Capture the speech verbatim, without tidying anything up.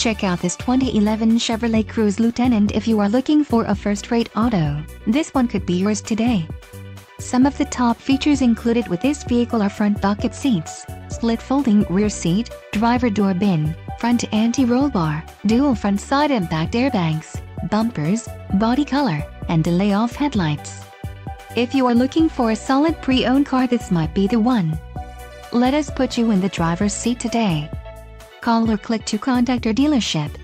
Check out this twenty eleven Chevrolet Cruze Lieutenant if you are looking for a first-rate auto. This one could be yours today. Some of the top features included with this vehicle are front bucket seats, split folding rear seat, driver door bin, front anti-roll bar, dual front side impact airbags, bumpers, body color, and delay-off headlights. If you are looking for a solid pre-owned car, this might be the one. Let us put you in the driver's seat today. Call or click to contact our dealership.